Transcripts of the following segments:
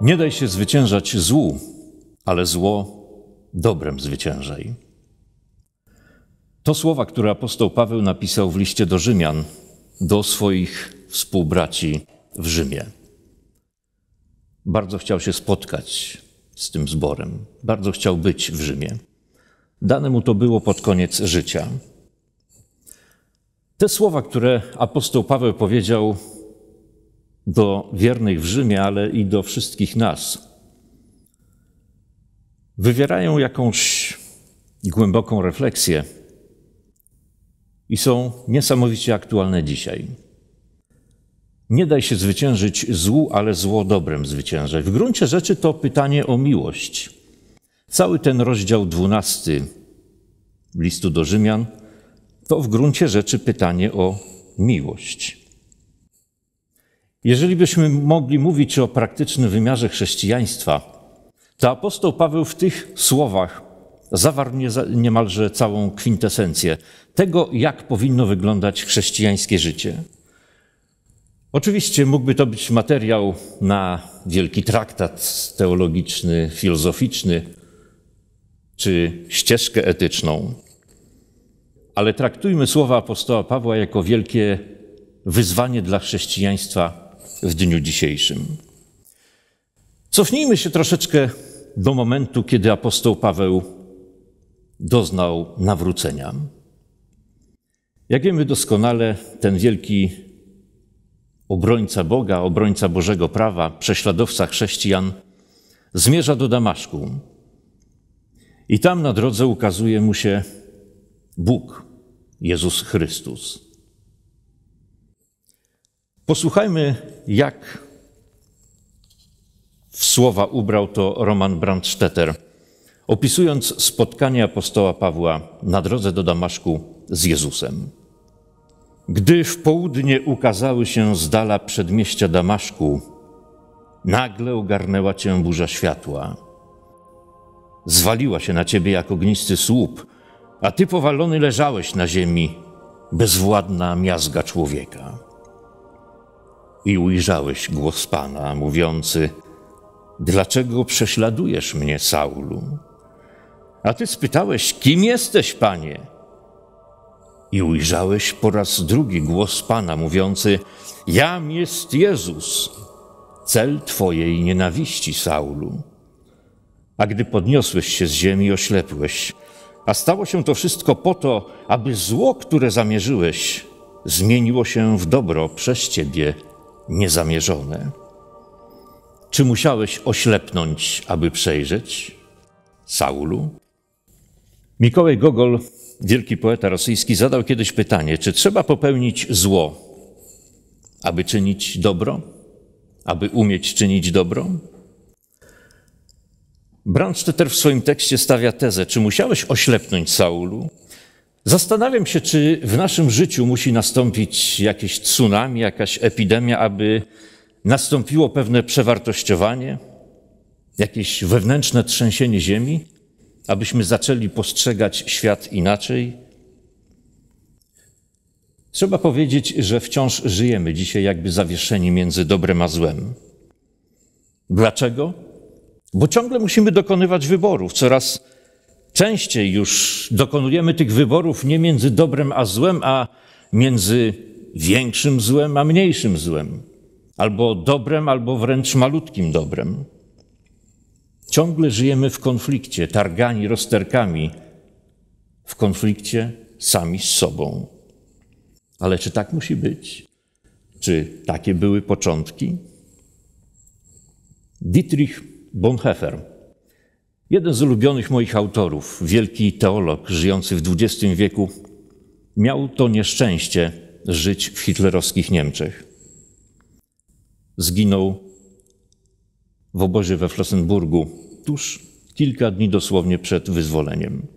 Nie daj się zwyciężać złu, ale zło dobrem zwyciężaj. To słowa, które apostoł Paweł napisał w liście do Rzymian, do swoich współbraci w Rzymie. Bardzo chciał się spotkać z tym zborem, bardzo chciał być w Rzymie. Dane mu to było pod koniec życia. Te słowa, które apostoł Paweł powiedział do wiernych w Rzymie, ale i do wszystkich nas, wywierają jakąś głęboką refleksję i są niesamowicie aktualne dzisiaj. Nie daj się zwyciężyć złu, ale zło dobrem zwyciężaj. W gruncie rzeczy to pytanie o miłość. Cały ten rozdział 12 listu do Rzymian to w gruncie rzeczy pytanie o miłość. Jeżeli byśmy mogli mówić o praktycznym wymiarze chrześcijaństwa, to apostoł Paweł w tych słowach zawarł niemalże całą kwintesencję tego, jak powinno wyglądać chrześcijańskie życie. Oczywiście mógłby to być materiał na wielki traktat teologiczny, filozoficzny czy ścieżkę etyczną, ale traktujmy słowa apostoła Pawła jako wielkie wyzwanie dla chrześcijaństwa w dniu dzisiejszym. Cofnijmy się troszeczkę do momentu, kiedy apostoł Paweł doznał nawrócenia. Jak wiemy doskonale, ten wielki obrońca Boga, obrońca Bożego prawa, prześladowca chrześcijan, zmierza do Damaszku. I tam na drodze ukazuje mu się Bóg, Jezus Chrystus. Posłuchajmy, jak w słowa ubrał to Roman Brandstetter, opisując spotkanie apostoła Pawła na drodze do Damaszku z Jezusem. Gdy w południe ukazały się z dala przedmieścia Damaszku, nagle ogarnęła cię burza światła. Zwaliła się na ciebie jak ognisty słup, a ty powalony leżałeś na ziemi, bezwładna miazga człowieka. I ujrzałeś głos Pana, mówiący: dlaczego prześladujesz mnie, Saulu? A ty spytałeś: kim jesteś, Panie? I ujrzałeś po raz drugi głos Pana, mówiący: jam jest Jezus, cel twojej nienawiści, Saulu. A gdy podniosłeś się z ziemi, oślepłeś, a stało się to wszystko po to, aby zło, które zamierzyłeś, zmieniło się w dobro przez ciebie niezamierzone. Czy musiałeś oślepnąć, aby przejrzeć, Saulu? Mikołaj Gogol, wielki poeta rosyjski, zadał kiedyś pytanie, czy trzeba popełnić zło, aby czynić dobro? Aby umieć czynić dobro? Brandstetter w swoim tekście stawia tezę, czy musiałeś oślepnąć, Saulu? Zastanawiam się, czy w naszym życiu musi nastąpić jakieś tsunami, jakaś epidemia, aby nastąpiło pewne przewartościowanie, jakieś wewnętrzne trzęsienie ziemi, abyśmy zaczęli postrzegać świat inaczej. Trzeba powiedzieć, że wciąż żyjemy dzisiaj jakby zawieszeni między dobrem a złem. Dlaczego? Bo ciągle musimy dokonywać wyborów. Coraz częściej już dokonujemy tych wyborów nie między dobrem a złem, a między większym złem a mniejszym złem. Albo dobrem, albo wręcz malutkim dobrem. Ciągle żyjemy w konflikcie, targani rozterkami, w konflikcie sami z sobą. Ale czy tak musi być? Czy takie były początki? Dietrich Bonhoeffer, jeden z ulubionych moich autorów, wielki teolog żyjący w XX wieku, miał to nieszczęście żyć w hitlerowskich Niemczech. Zginął w obozie we Flossenburgu tuż kilka dni dosłownie przed wyzwoleniem.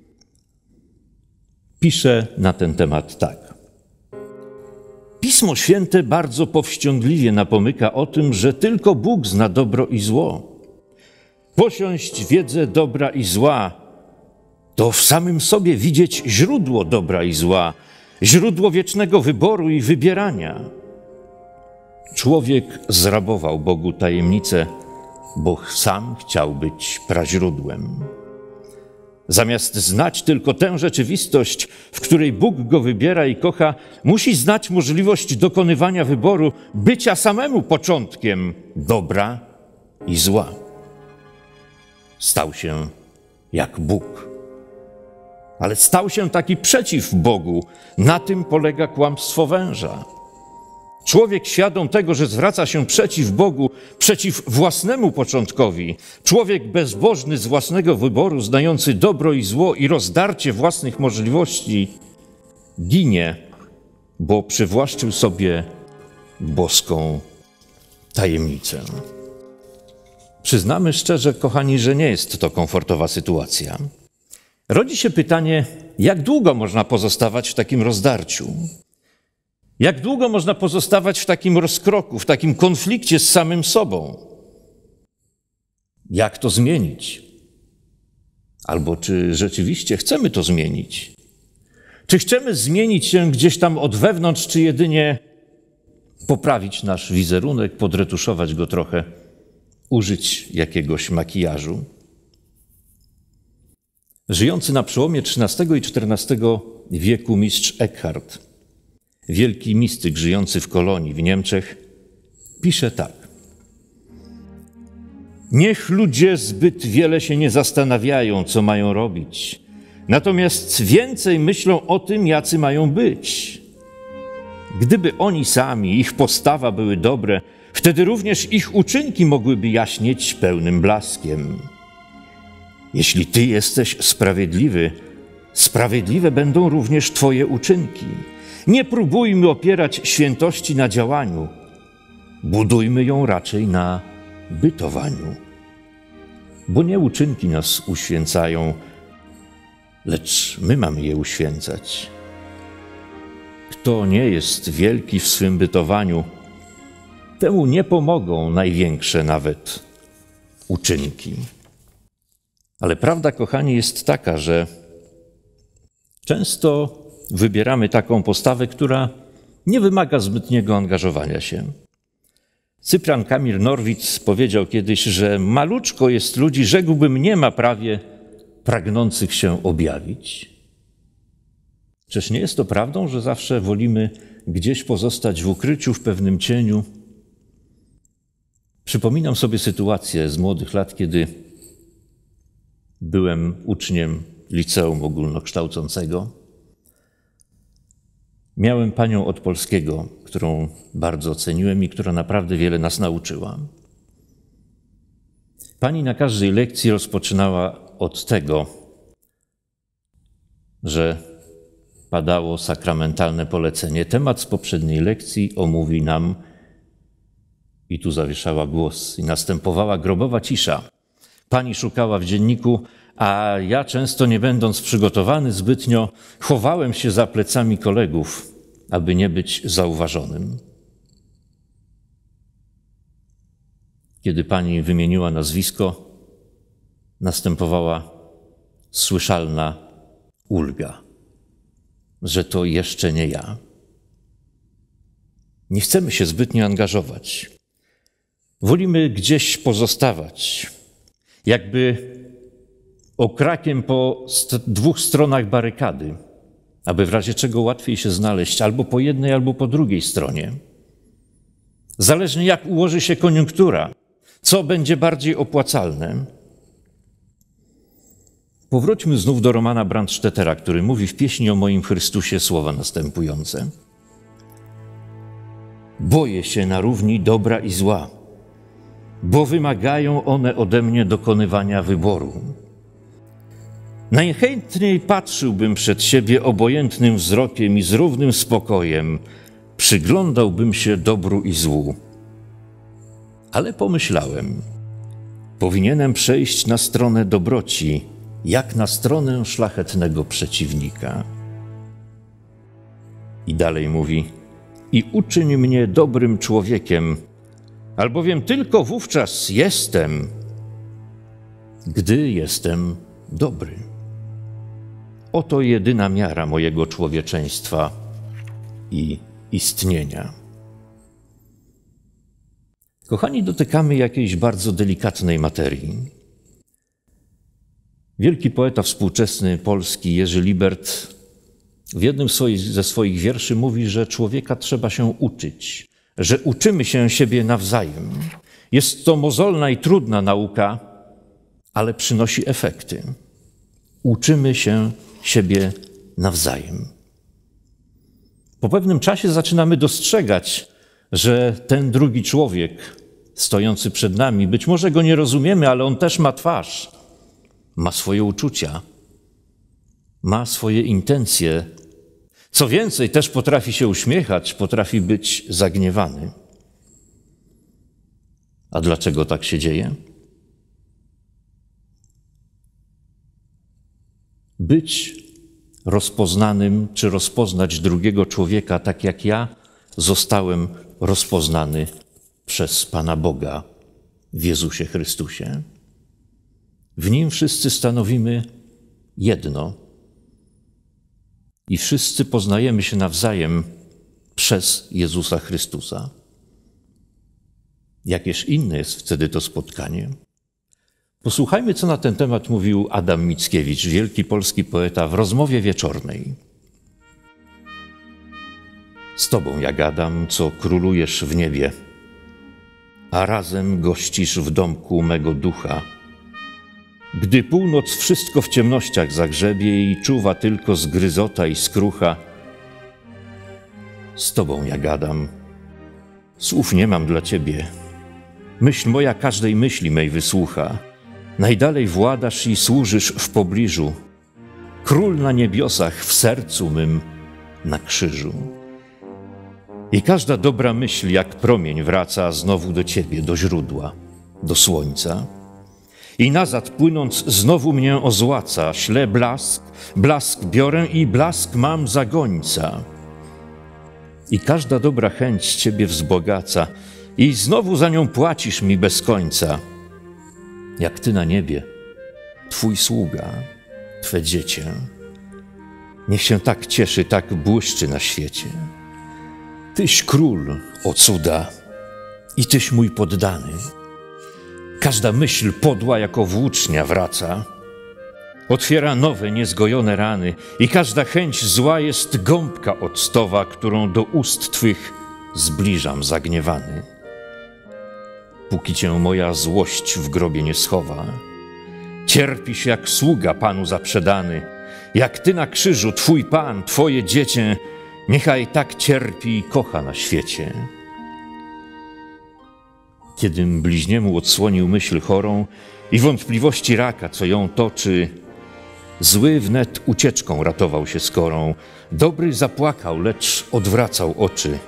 Pisze na ten temat tak. Pismo Święte bardzo powściągliwie napomyka o tym, że tylko Bóg zna dobro i zło. Posiąść wiedzę dobra i zła, to w samym sobie widzieć źródło dobra i zła, źródło wiecznego wyboru i wybierania. Człowiek zrabował Bogu tajemnicę bo sam chciał być praźródłem. Zamiast znać tylko tę rzeczywistość, w której Bóg go wybiera i kocha, musi znać możliwość dokonywania wyboru, bycia samemu początkiem dobra i zła. Stał się jak Bóg. Ale stał się taki przeciw Bogu. Na tym polega kłamstwo węża. Człowiek świadom tego, że zwraca się przeciw Bogu, przeciw własnemu początkowi, człowiek bezbożny z własnego wyboru, znający dobro i zło i rozdarcie własnych możliwości, ginie, bo przywłaszczył sobie boską tajemnicę. Przyznamy szczerze, kochani, że nie jest to komfortowa sytuacja. Rodzi się pytanie, jak długo można pozostawać w takim rozdarciu? Jak długo można pozostawać w takim rozkroku, w takim konflikcie z samym sobą? Jak to zmienić? Albo czy rzeczywiście chcemy to zmienić? Czy chcemy zmienić się gdzieś tam od wewnątrz, czy jedynie poprawić nasz wizerunek, podretuszować go trochę, użyć jakiegoś makijażu? Żyjący na przełomie XIII i XIV wieku mistrz Eckhart, wielki mistyk żyjący w Kolonii w Niemczech, pisze tak. Niech ludzie zbyt wiele się nie zastanawiają, co mają robić, natomiast więcej myślą o tym, jacy mają być. Gdyby oni sami, ich postawa były dobre, wtedy również ich uczynki mogłyby jaśnieć pełnym blaskiem. Jeśli Ty jesteś sprawiedliwy, sprawiedliwe będą również Twoje uczynki. Nie próbujmy opierać świętości na działaniu, budujmy ją raczej na bytowaniu. Bo nie uczynki nas uświęcają, lecz my mamy je uświęcać. Kto nie jest wielki w swym bytowaniu, temu nie pomogą największe nawet uczynki. Ale prawda, kochani, jest taka, że często wybieramy taką postawę, która nie wymaga zbytniego angażowania się. Cyprian Kamil Norwid powiedział kiedyś, że maluczko jest ludzi, rzekłbym, nie ma prawie pragnących się objawić. Czyż nie jest to prawdą, że zawsze wolimy gdzieś pozostać w ukryciu, w pewnym cieniu? Przypominam sobie sytuację z młodych lat, kiedy byłem uczniem liceum ogólnokształcącego. Miałem panią od polskiego, którą bardzo ceniłem i która naprawdę wiele nas nauczyła. Pani na każdej lekcji rozpoczynała od tego, że padało sakramentalne polecenie. Temat z poprzedniej lekcji omówi nam, i tu zawieszała głos, i następowała grobowa cisza. Pani szukała w dzienniku, a ja często, nie będąc przygotowany zbytnio, chowałem się za plecami kolegów, aby nie być zauważonym. Kiedy pani wymieniła nazwisko, następowała słyszalna ulga, że to jeszcze nie ja. Nie chcemy się zbytnio angażować. Wolimy gdzieś pozostawać, jakby okrakiem po dwóch stronach barykady, aby w razie czego łatwiej się znaleźć albo po jednej, albo po drugiej stronie. Zależnie jak ułoży się koniunktura, co będzie bardziej opłacalne. Powróćmy znów do Romana Brandstättera, który mówi w pieśni o moim Chrystusie słowa następujące. Boję się na równi dobra i zła, bo wymagają one ode mnie dokonywania wyboru. Najchętniej patrzyłbym przed siebie obojętnym wzrokiem i z równym spokojem przyglądałbym się dobru i złu. Ale pomyślałem, powinienem przejść na stronę dobroci, jak na stronę szlachetnego przeciwnika. I dalej mówi, i uczyń mnie dobrym człowiekiem, albowiem tylko wówczas jestem, gdy jestem dobry. Oto jedyna miara mojego człowieczeństwa i istnienia. Kochani, dotykamy jakiejś bardzo delikatnej materii. Wielki poeta współczesny polski Jerzy Libert w jednym ze swoich wierszy mówi, że człowieka trzeba się uczyć, że uczymy się siebie nawzajem. Jest to mozolna i trudna nauka, ale przynosi efekty. Uczymy się siebie nawzajem. Po pewnym czasie zaczynamy dostrzegać, że ten drugi człowiek stojący przed nami, być może go nie rozumiemy, ale on też ma twarz, ma swoje uczucia, ma swoje intencje. Co więcej, też potrafi się uśmiechać, potrafi być zagniewany. A dlaczego tak się dzieje? Być rozpoznanym, czy rozpoznać drugiego człowieka, tak jak ja zostałem rozpoznany przez Pana Boga w Jezusie Chrystusie. W Nim wszyscy stanowimy jedno i wszyscy poznajemy się nawzajem przez Jezusa Chrystusa. Jakież inne jest wtedy to spotkanie. Posłuchajmy, co na ten temat mówił Adam Mickiewicz, wielki polski poeta, w rozmowie wieczornej. Z Tobą ja gadam, co królujesz w niebie, a razem gościsz w domku mego ducha. Gdy północ wszystko w ciemnościach zagrzebie i czuwa tylko zgryzota i skrucha, z Tobą ja gadam, słów nie mam dla Ciebie. Myśl moja każdej myśli mej wysłucha. Najdalej władasz i służysz w pobliżu. Król na niebiosach, w sercu mym na krzyżu. I każda dobra myśl jak promień wraca znowu do Ciebie, do źródła, do słońca. I nazad płynąc znowu mnie ozłaca, ślę blask, blask biorę i blask mam za gońca. I każda dobra chęć Ciebie wzbogaca i znowu za nią płacisz mi bez końca. Jak Ty na niebie, Twój sługa, Twe dziecię, niech się tak cieszy, tak błyszczy na świecie. Tyś król, o cuda, i Tyś mój poddany. Każda myśl podła jako włócznia wraca, otwiera nowe, niezgojone rany i każda chęć zła jest gąbka octowa, którą do ust Twych zbliżam zagniewany. Póki Cię moja złość w grobie nie schowa, cierpisz jak sługa Panu zaprzedany, jak Ty na krzyżu, Twój Pan, Twoje dziecię, niechaj tak cierpi i kocha na świecie. Kiedym bliźniemu odsłonił myśl chorą i wątpliwości raka, co ją toczy, zły wnet ucieczką ratował się skorą, dobry zapłakał, lecz odwracał oczy.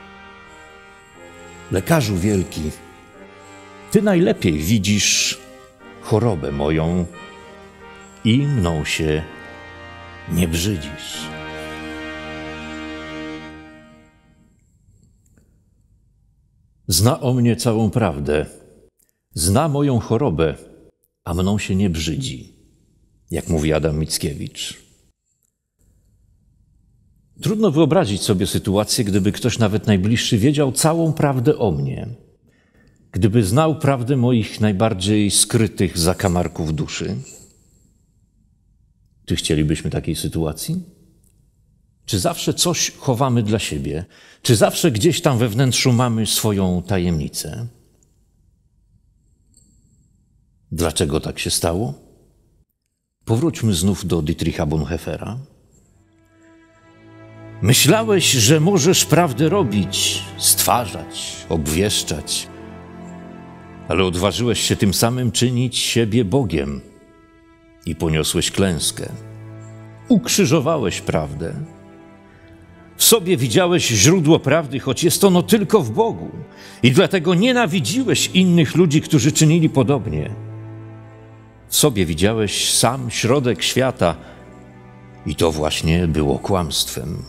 Lekarzu wielki, Ty najlepiej widzisz chorobę moją i mną się nie brzydzisz. Zna o mnie całą prawdę, zna moją chorobę, a mną się nie brzydzi, jak mówi Adam Mickiewicz. Trudno wyobrazić sobie sytuację, gdyby ktoś nawet najbliższy wiedział całą prawdę o mnie, gdyby znał prawdę moich najbardziej skrytych zakamarków duszy. Czy chcielibyśmy takiej sytuacji? Czy zawsze coś chowamy dla siebie? Czy zawsze gdzieś tam we wnętrzu mamy swoją tajemnicę? Dlaczego tak się stało? Powróćmy znów do Dietricha Bonhoeffera. Myślałeś, że możesz prawdę robić, stwarzać, obwieszczać, ale odważyłeś się tym samym czynić siebie Bogiem i poniosłeś klęskę. Ukrzyżowałeś prawdę. W sobie widziałeś źródło prawdy, choć jest ono tylko w Bogu. I dlatego nienawidziłeś innych ludzi, którzy czynili podobnie. W sobie widziałeś sam środek świata i to właśnie było kłamstwem.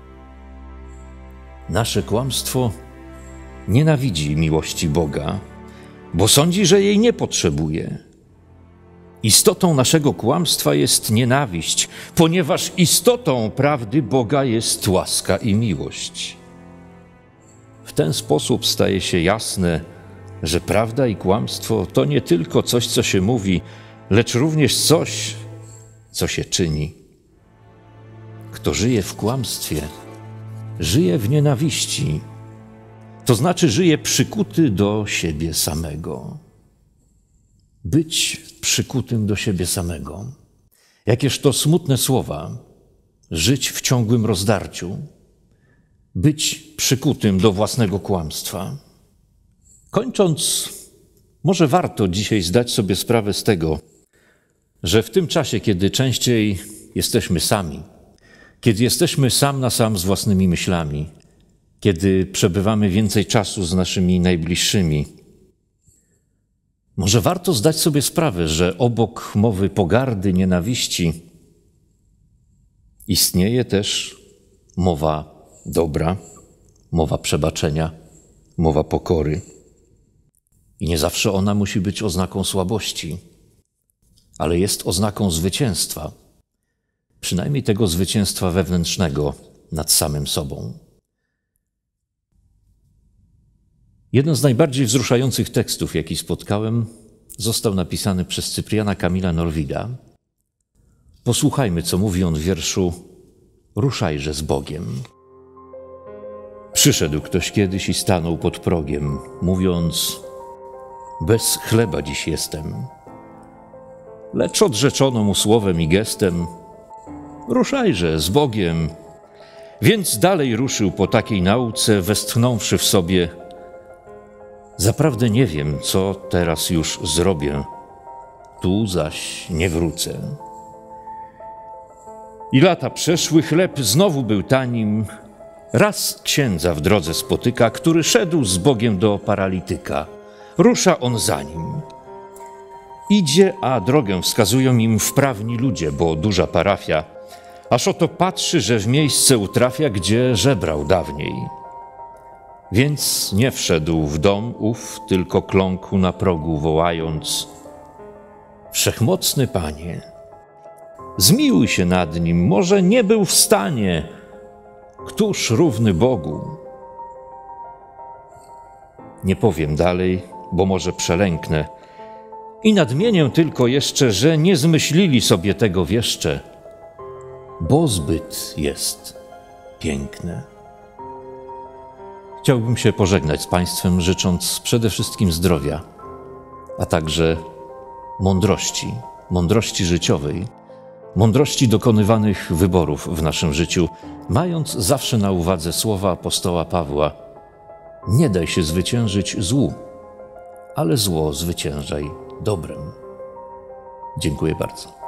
Nasze kłamstwo nienawidzi miłości Boga, bo sądzi, że jej nie potrzebuje. Istotą naszego kłamstwa jest nienawiść, ponieważ istotą prawdy Boga jest łaska i miłość. W ten sposób staje się jasne, że prawda i kłamstwo to nie tylko coś, co się mówi, lecz również coś, co się czyni. Kto żyje w kłamstwie, żyje w nienawiści, to znaczy żyje przykuty do siebie samego. Być przykutym do siebie samego. Jakież to smutne słowa. Żyć w ciągłym rozdarciu. Być przykutym do własnego kłamstwa. Kończąc, może warto dzisiaj zdać sobie sprawę z tego, że w tym czasie, kiedy częściej jesteśmy sami, kiedy jesteśmy sam na sam z własnymi myślami, kiedy przebywamy więcej czasu z naszymi najbliższymi, może warto zdać sobie sprawę, że obok mowy pogardy, nienawiści istnieje też mowa dobra, mowa przebaczenia, mowa pokory. I nie zawsze ona musi być oznaką słabości, ale jest oznaką zwycięstwa, przynajmniej tego zwycięstwa wewnętrznego nad samym sobą. Jeden z najbardziej wzruszających tekstów, jaki spotkałem, został napisany przez Cypriana Kamila Norwida. Posłuchajmy, co mówi on w wierszu „Ruszajże z Bogiem”. Przyszedł ktoś kiedyś i stanął pod progiem, mówiąc: „Bez chleba dziś jestem”. Lecz odrzeczono mu słowem i gestem: „Ruszajże z Bogiem”. Więc dalej ruszył po takiej nauce, westchnąwszy w sobie: „Zaprawdę nie wiem, co teraz już zrobię, tu zaś nie wrócę”. I lata przeszły, chleb znowu był tanim. Raz księdza w drodze spotyka, który szedł z Bogiem do paralityka. Rusza on za nim. Idzie, a drogę wskazują im wprawni ludzie, bo duża parafia. Aż oto patrzy, że w miejsce utrafia, gdzie żebrał dawniej. Więc nie wszedł w dom ów, tylko kląkł na progu, wołając: „Wszechmocny Panie, zmiłuj się nad nim, może nie był w stanie, któż równy Bogu”. Nie powiem dalej, bo może przelęknę i nadmienię tylko jeszcze, że nie zmyślili sobie tego wieszcze, bo zbyt jest piękne. Chciałbym się pożegnać z Państwem, życząc przede wszystkim zdrowia, a także mądrości życiowej, mądrości dokonywanych wyborów w naszym życiu, mając zawsze na uwadze słowa apostoła Pawła: „Nie daj się zwyciężyć złu, ale zło zwyciężaj dobrem”. Dziękuję bardzo.